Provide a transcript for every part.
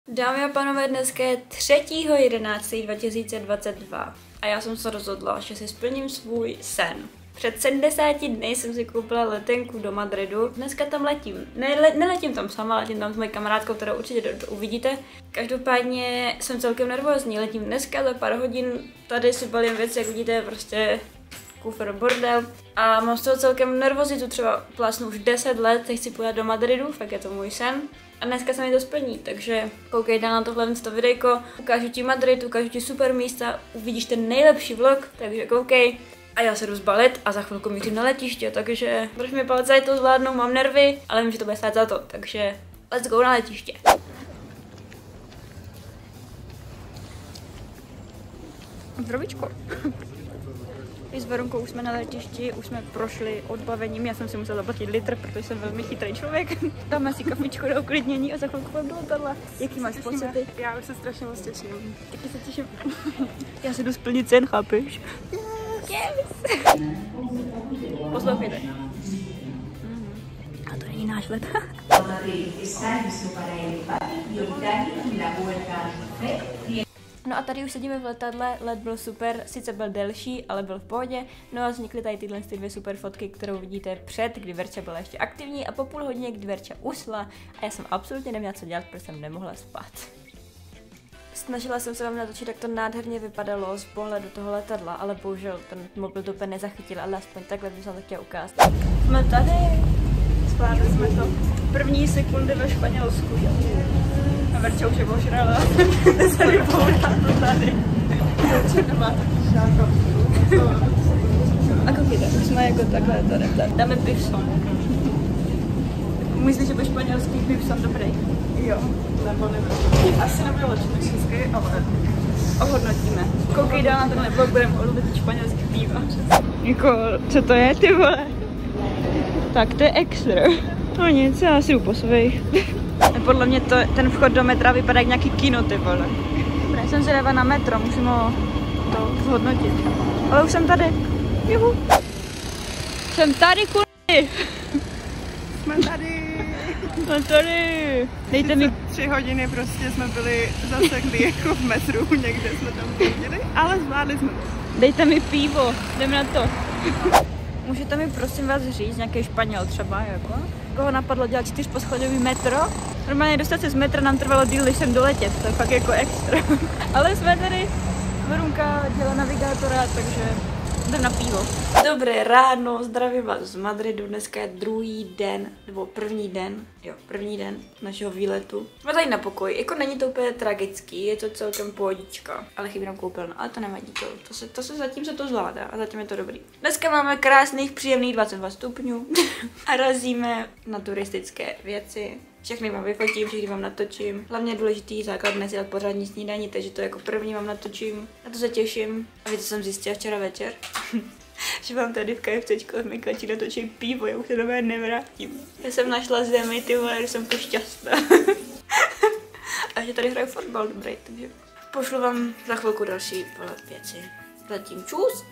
Dámy a pánové, dneska je 3.11.2022 a já jsem se rozhodla, že si splním svůj sen. Před 70 dny jsem si koupila letenku do Madridu. Dneska tam letím. Neletím tam sama, letím tam s mojí kamarádkou, kterou určitě uvidíte. Každopádně jsem celkem nervózní. Letím dneska za pár hodin. Tady si balím věci, jak vidíte, prostě kufr bordel. A mám z toho celkem nervozitu, třeba plásnu už 10 let, teď chci pojet do Madridu, fakt je to můj sen. A dneska se mi to splní, takže koukej na tohle videjko, ukážu ti Madrid, ukážu ti super místa, uvidíš ten nejlepší vlog, takže koukej. A já se jdu zbalit a za chvilku mířím na letiště, takže drž mi palce, ať to zvládnu, mám nervy, ale vím, že to bude stát za to, takže let's go na letiště. Zdravíčko. I s Verunkou už jsme na letišti, už jsme prošli odbavením, já jsem si musela zaplatit litr, protože jsem velmi chytrý člověk. Dáme si kafičko na uklidnění a za chvilku vám do letadla. Jaký máš pocity? Já už se strašně moc těším. Taky se těším. Já si jdu splnit sen, chápeš? Yes! Poslouchejte. A to není náš let. No a tady už sedíme v letadle, let byl super, sice byl delší, ale byl v pohodě. No a vznikly tady tyhle dvě super fotky, kterou vidíte před, kdy Verča byla ještě aktivní a po půl hodině, kdy Verča usla a já jsem absolutně neměla co dělat, protože jsem nemohla spát. Snažila jsem se vám natočit, jak to nádherně vypadalo z pohledu toho letadla, ale bohužel ten mobil to úplně nezachytil, ale aspoň takhle bych vám to chtěla ukázat. Jsme tady! Zvládli jsme to. První sekundy ve Španělsku. A Verča už je ožrala. Se vypoudá to tady. A koukejte, už jsme jako takhle tady. Dáme pivson. Myslíš, že byl španělský pivson dobrý? Jo, nebo nebyl. Asi nebyl lepší český, ale ohodnotíme. Koukej dál na tenhle vlog, budeme hodnotit španělský piva. Jako, co to je, ty vole? Tak to je extra. No nic, já si jdu po svých. Podle mě ten vchod do metra vypadá jak nějaký kino, ty vole. Dobré, jsem zvědavá na metro, musím ho to zhodnotit. Ale už jsem tady. Juhu. Jsem tady, kurdy. jsme tady. Jsme tady. Dejte mi 3 hodiny prostě jsme byli zaseklí jako v metru, někde jsme tam chodili, ale zvládli jsme to. Dejte mi pivo, jdem na to. Můžete mi prosím vás říct, nějaký Španěl třeba, jako? Koho napadlo dělat 4poschodový metro? Normálně dostat se z metra nám trvalo díl, než jsem doletět, to je fakt jako extra. Ale jsme tady, Verunka dělá navigátora, takže jdem na pivo. Dobré ráno, zdravím vás z Madridu, dneska je druhý den, nebo první den našeho výletu. Jsme tady na pokoji, jako není to úplně tragický, je to celkem pohodička, ale chybí nám koupelna, ale to nevadí, to se zatím se to zvládá a zatím je to dobrý. Dneska máme krásných, příjemných 22 stupňů a razíme na turistické věci. Všechny vám vyfotím, všechny vám natočím. Hlavně důležitý základné si dát pořádní snídaní, takže to jako první vám natočím. Na to se těším. A víte, co jsem zjistila včera večer? Že vám tady v KFCčku v Myklači natočím pivo, já už se domů nevrátím. Já jsem našla zemi, ty vole, jsem to šťastná. A že tady hraju fotbal dobrý, takže pošlu vám za chvilku další věci. Zatím čus!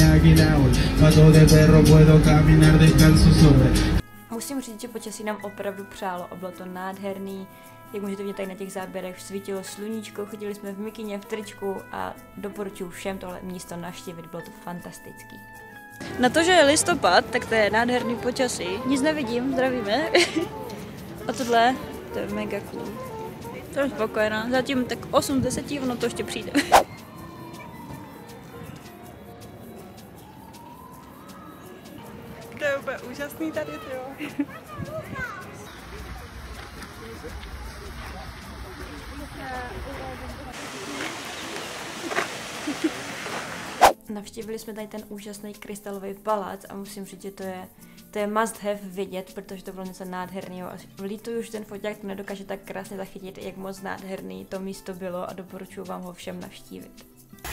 Musím říct, že počasí nám opravdu přálo a bylo to nádherný. Jak můžete vidět tady na těch záběrech, svítilo sluníčko, chodili jsme v mikině, v tričku a doporučuji všem tohle místo navštívit, bylo to fantastický. Na to, že je listopad, tak to je nádherný počasí. Nic nevidím, zdravíme. A tohle, to je mega cool. Jsem spokojená, zatím tak 8 z 10, ono to ještě přijde. To je úplně úžasný tady, jo. Navštívili jsme tady ten úžasný krystalový palác a musím říct, že to je must have vidět, protože to bylo něco nádherného. Lítuju, že ten foťák to nedokáže tak krásně zachytit, jak moc nádherný to místo bylo a doporučuji vám ho všem navštívit.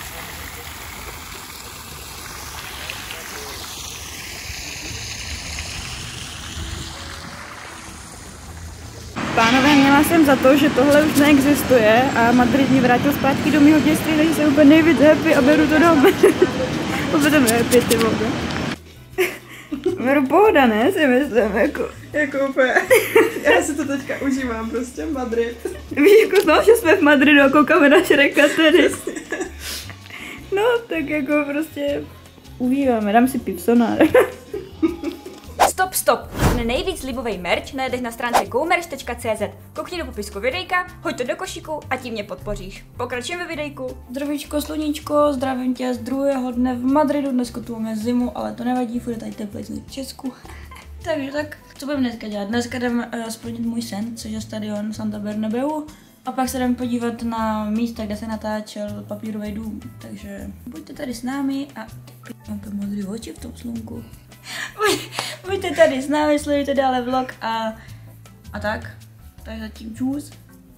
Pánové, měla jsem za to, že tohle už neexistuje a Madrid mě vrátil zpátky do mého dětství, takže jsem úplně nejvíc happy a beru to dom. Úplně jsem happy, ty vole. Beru pohoda, ne? Si myslím, Jako úplně, já si to teďka užívám prostě, Madrid. Víš, jako znám, že jsme v Madridu a koukáme na Šreka tedy. No, tak jako prostě užíváme, dám si pipsonár. Stop! Nejvíc libovej merch najdeš na stránce gomerch.cz. Koukni do popisku videjka, hoď to do košíku a tím mě podpoříš. Pokračujeme videjku. Zdravíčko, sluníčko, zdravím tě z druhého dne v Madridu. Dneska tu máme zimu, ale to nevadí, furt je tady teplejc než v Česku. Takže tak, co budeme dneska dělat? Dneska jdeme splnit můj sen, což je stadion Santa Bernabeu. A pak se jdeme podívat na místa, kde se natáčel Papírový dům. Takže buďte tady s námi a máte modrý oči v tom slunku. Buďte tady s námi, sledujte dále vlog a tak. Tak zatím čus.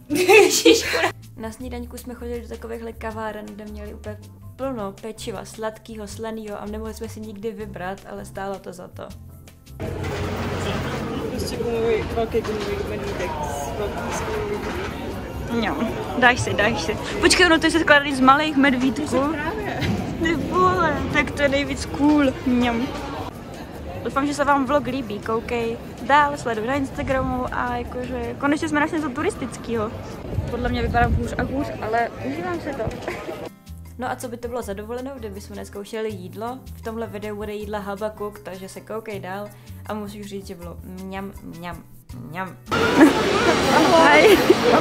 Na snídaňku jsme chodili do takovýchhle kaváren, kde měli úplně plno pečiva, sladkýho, slanýho a nemohli jsme si nikdy vybrat, ale stálo to za to. Prostě velký gumový medvídek s velkým skvělým. Jo, dáš si. Počkej, no to se skládají z malých medvídků. Právě. Ty vole, tak to je nejvíc cool. Mňam. Doufám, že se vám vlog líbí, koukej dál, sleduj na Instagramu a jakože konečně jsme našli něco turistického. Podle mě vypadám hůř a hůř, ale užívám se to. No a co by to bylo za dovolenou, kdybychom nezkoušeli jídlo? V tomhle videu bude jídla Halba Cook, takže se koukej dál a musíš říct, že bylo mňam. Ahoj.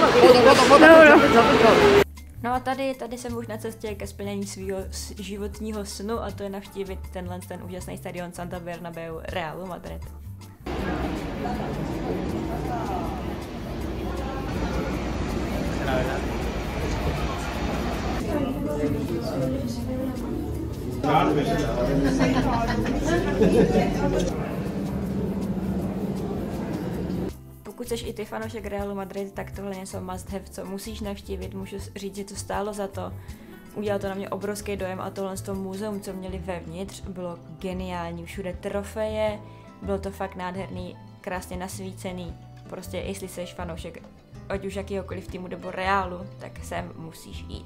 No a tady jsem už na cestě ke splnění svého životního snu a to je navštívit ten úžasný stadion Santa Bernabeu Realu Madrid. Pokud jsi i ty fanoušek Realu Madrid, tak tohle je něco must have, co musíš navštívit, můžu říct, že to stálo za to. Udělal to na mě obrovský dojem a tohle z toho muzeum, co měli vevnitř, bylo geniální, všude trofeje, bylo to fakt nádherný, krásně nasvícený, prostě jestli jsi fanoušek ať už jakýhokoliv týmu nebo Realu, tak sem musíš jít.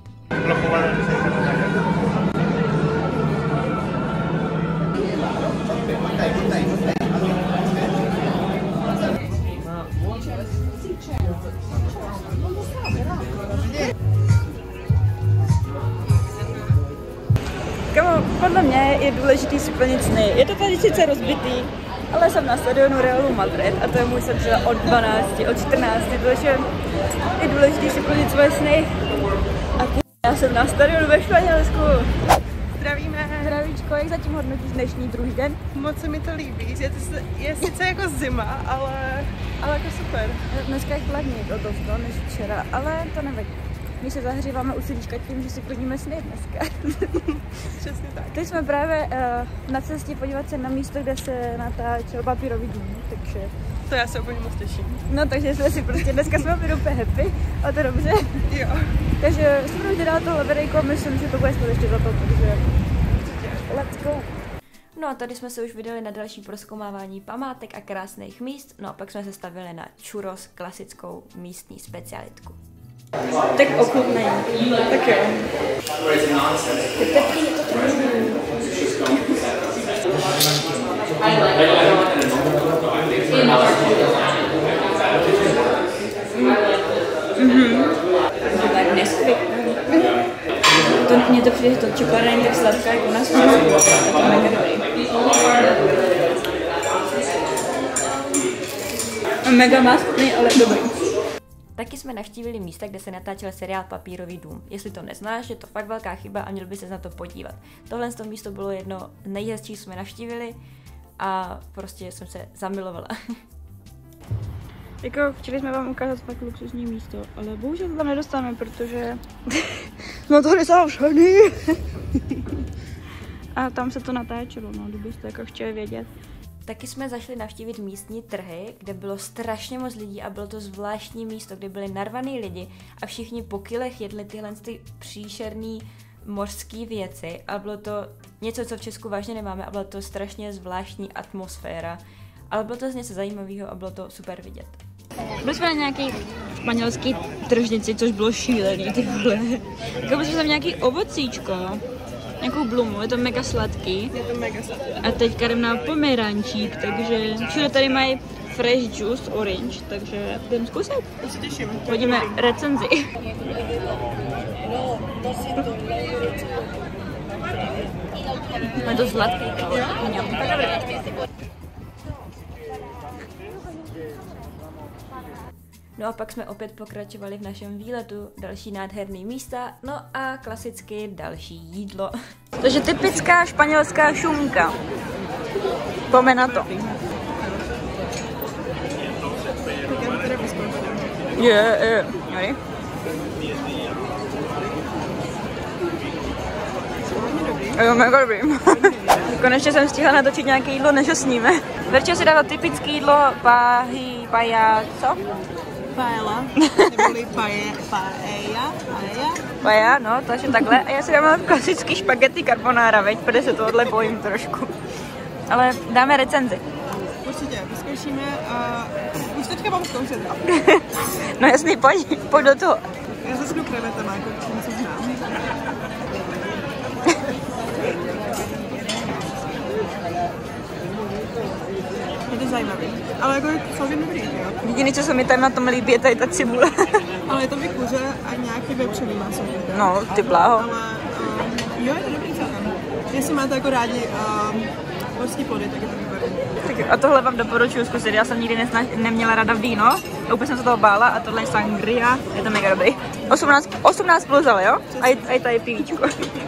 Kamo, podle mě je důležitý si plnit sny. Je to tady sice rozbitý, ale jsem na stadionu Realu Madrid a to je můj sen třeba od 12, od 14, takže je důležitý si plnit svoje sny. A já jsem na stadionu ve Španělsku. Zdravíme. Zdravíčko, jak zatím hodnotíš dnešní druhý den? Moc se mi to líbí, je sice jako zima, ale jako super. Dneska je chladněji o to než včera, ale to nevadí. My se zahříváme u srdíčka tím, že si plníme sny dneska. Přesně tak. Teď jsme právě na cestě podívat se na místo, kde se natáčel Papírový dům, takže... To já se úplně moc těším. No, takže jsme si prostě dneska jsme byli úplně happy a to je dobře. Jo. Takže sledujte dál tohle videjko a myslím, že to bude stát ještě za to, takže... Let's go! No a tady jsme se už vydali na další prozkoumávání památek a krásných míst, no a pak jsme se stavili na churros, klasickou místní specialitku. Tak ochutnej. Tak jo. Teplý je to trošku. Mně to přijde, to čokoláda není tak sladká, jako u nás v Česku. To je mega dobrý. Mega mastný, ale dobrý. Taky jsme navštívili místa, kde se natáčel seriál Papírový dům. Jestli to neznáš, je to fakt velká chyba a měl by se na to podívat. Tohle místo bylo jedno z nejhezčích, jsme navštívili a prostě jsem se zamilovala. Jako chtěli jsme vám ukázat fakt luxusní místo, ale bohužel to tam nedostáme, protože jsme tady zavřený. A tam se to natáčelo, no, kdybyste jako chtěli vědět. Taky jsme zašli navštívit místní trhy, kde bylo strašně moc lidí a bylo to zvláštní místo, kde byli narvaný lidi a všichni po kilech jedli tyhle příšerný mořské věci a bylo to něco, co v Česku vážně nemáme a byla to strašně zvláštní atmosféra, ale bylo to něco zajímavého a bylo to super vidět. Byli jsme na nějaký španělský tržnici, což bylo šílený, ty vole. Jako byli jsme tam nějaký ovocíčko. nějakou blumu, je to mega sladký. Je to mega sladký. A teďka jdem na pomerančík, takže všude tady mají fresh juice orange, takže jdem zkusit. To se těším. Hodíme recenzi. Je to sladký. No a pak jsme opět pokračovali v našem výletu, další nádherný místa, no a klasicky další jídlo. Takže typická španělská šunka. Pojďme na to. Je. Jo, mega dobrý. Konečně jsem stihla natočit nějaké jídlo, než ho sníme. Verča si dává typické jídlo, paella, co? Paella, neboli paella, no, takže takhle. A já si dám klasický špagety carbonara, veď, protože se tohle bojím trošku. Ale dáme recenzi. Určitě, vyzkoušíme a už teďka mám zkoušet. No jasný, pojď do toho. Já začnu krevetama, jako čím se znám. Je to zajímavý, ale jako je celkem dobrý, jo? Jediný, co se mi tady na tom líbí, je tady ta cibule. Ale je to kuře a nějaký vepřový maso. No, ty bláho. Ale jo, je to dobrý celkem. Jestli máte jako rádi horský plody, tak je to výborný. A tohle vám doporučuji zkusit, já jsem nikdy neměla ráda víno, a úplně jsem se toho bála a tohle je sangria, je to mega dobrý. 18 plus, ale jo? A i tady pivíčko.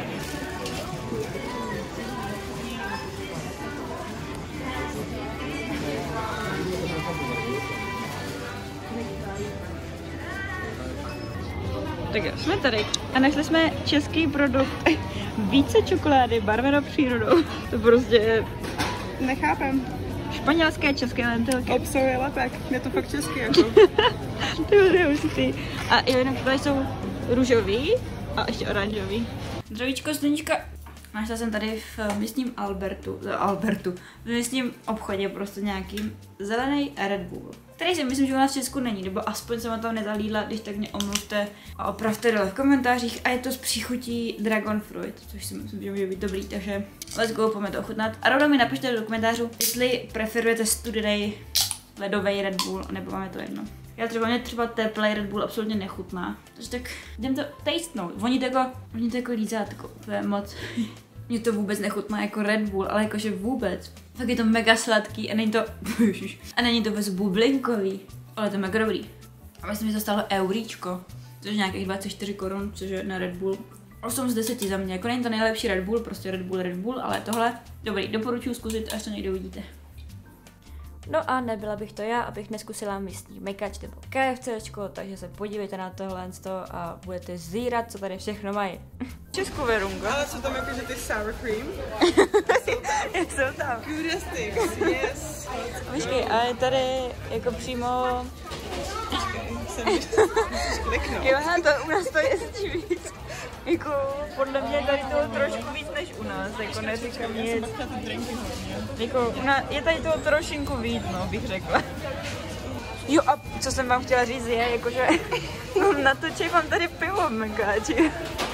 Tak jo, jsme tady a našli jsme český produkt. Více čokolády, barveno přírodou. To prostě je... Nechápem. Španělské české lentilky. Obsahuje lepek, je to fakt český jako. To je hustý. A jinak tady jsou růžový a ještě oranžový. Zdravíčko, Sluníčka. Našla jsem tady v místním v místním obchodě prostě nějaký zelený Red Bull, který si myslím, že u nás v Česku není, nebo aspoň jsem tam nezalídla, když tak mě omluvte a opravte dole v komentářích. A je to s příchutí Dragon Fruit, což si myslím, že může být dobrý, takže let's go, pojďme to ochutnat. A rovnou mi napište do komentářů, jestli preferujete studený ledový Red Bull, nebo vám je to jedno. Mě třeba teplý Red Bull absolutně nechutná, takže tak jdem to tastenout. Oni to jako lízátko, to je moc. Mně to vůbec nechutná jako Red Bull, ale jakože vůbec. Tak je to mega sladký a není to vůbec bublinkový, ale to je mega dobrý. A myslím, že to stálo euríčko, což je nějakých 24 korun, což je na Red Bull. 8 z 10 za mě, jako není to nejlepší Red Bull, prostě Red Bull, ale tohle dobrý, doporučuji zkusit, až to někde uvidíte. No a nebyla bych to já, abych neskusila místní mekač nebo KFCčko, takže se podívejte na tohle a budete zírat, co tady všechno mají. Českou verungo. Ale jsou tam jakože ty sour cream? Jsou tam. Gouda sticks, yes. Počkej, a je tady jako přímo... Johana, to u nás to jezdí víc. Jako, podle mě tady toho trošku víc než u nás, jako neříkám nic. Jako, je tady toho trošinku víc, no, bych řekla. Jo, a co jsem vám chtěla říct je, jakože na to mám tady pivo mekáči.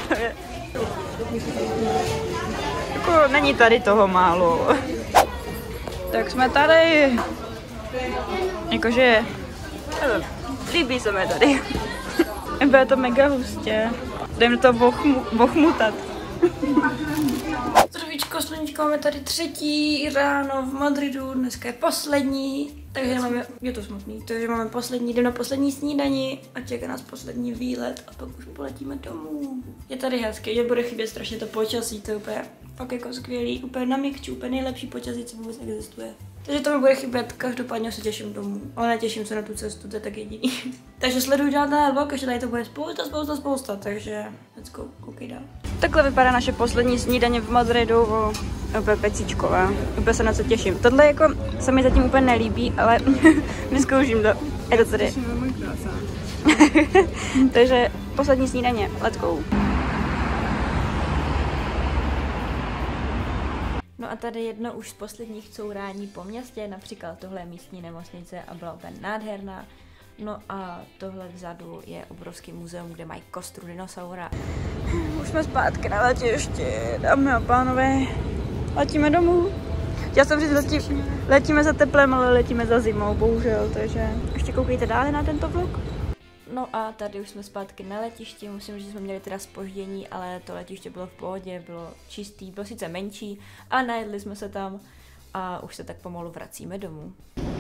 Jako, není tady toho málo. Tak jsme tady. Jakože, líbí se mi tady. Bude to mega hustě. Jdeme to vochmutat. Zdravíčko, Sluníčko, máme tady 3. ráno v Madridu, dneska je poslední, takže máme, je to smutný, takže máme jdeme na poslední snídani a čeká nás poslední výlet a pak už poletíme domů. Je tady hezky, že bude chybět strašně to počasí, to je úplně fakt jako skvělý, úplně na mikču, úplně nejlepší počasí, co vůbec existuje. Takže to mi bude chybět, každopádně se těším domů, ale netěším se na tu cestu, to je tak jediný. Takže sleduj dál ten vlog, ještě tady to bude spousta, takže let's go, koukej dál. Takhle vypadá naše poslední snídaně v Madridu, úplně pecíčková, úplně se na co těším. Tohle jako se mi zatím úplně nelíbí, ale vyzkouším to. Je to tady. Takže poslední snídaně, let's go. No a tady jedno už z posledních courání po městě, například tohle je místní nemocnice a byla úplně nádherná. No a tohle vzadu je obrovský muzeum, kde mají kostru dinosaura. Už jsme zpátky na letišti, dámy a pánové. Letíme domů. Já jsem říct, letíme za teplem, ale letíme za zimou, bohužel, takže ještě koukejte dále na tento vlog. No a tady už jsme zpátky na letišti, musím říct, že jsme měli teda zpoždění, ale to letiště bylo v pohodě, bylo čistý, bylo sice menší, ale najedli jsme se tam a už se tak pomalu vracíme domů.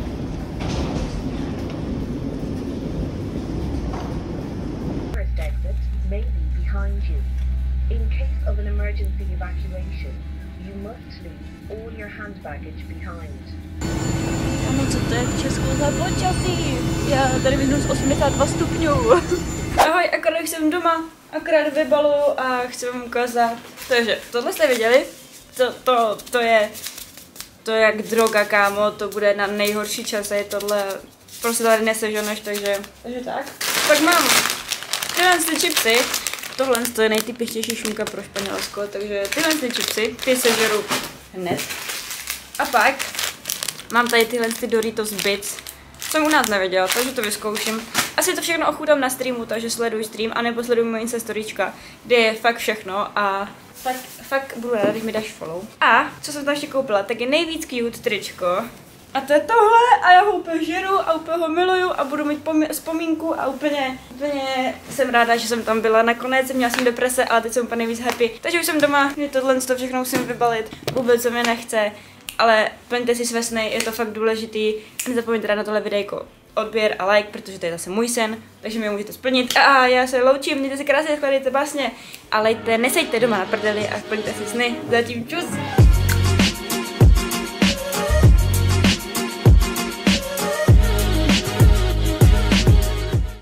May be behind you. In case of an emergency evacuation, you must leave all your hand baggage behind. Ano, co to je Česko za počasí? Já tady vyhnu z 82 stupňů. Ahoj, akorát už jsem doma, akorát vybalu a chci vám ukázat. Takže, tohle jste viděli? To je jak droga, kámo, to bude na nejhorší čase, tohle prostě tady neseženeš, takže tak. Pak mám tyhle chipsy, tohle je nejtypičtější šunka pro Španělsko, takže tyhle chipsy, ty sežeru hned. A pak mám tady tyhle Doritos Bits, jsem u nás nevěděla, takže to vyzkouším. Asi to všechno ochutám na streamu, takže sleduj stream, anebo sleduj moje Instastoryčka, kde je fakt všechno a fakt budu ráda, když mi dáš follow. A co jsem tam ještě koupila, tak je nejvíc cute tričko. A to je tohle a já ho úplně žeru a úplně ho miluju a budu mít vzpomínku a úplně jsem ráda, že jsem tam byla. Nakonec měla jsem deprese, ale teď jsem úplně nejvíc happy. Takže už jsem doma, že tohle všechno musím vybalit, vůbec se mi nechce. Ale plňte si své sny, je to fakt důležitý. Nezapomeňte dát na tohle videjko odběr a like, protože to je zase můj sen, takže mi můžete splnit. A já se loučím, mějte si krásně, skladejte básně a lejte, nesejte doma na prdeli a splňte si sny. Zatím čus!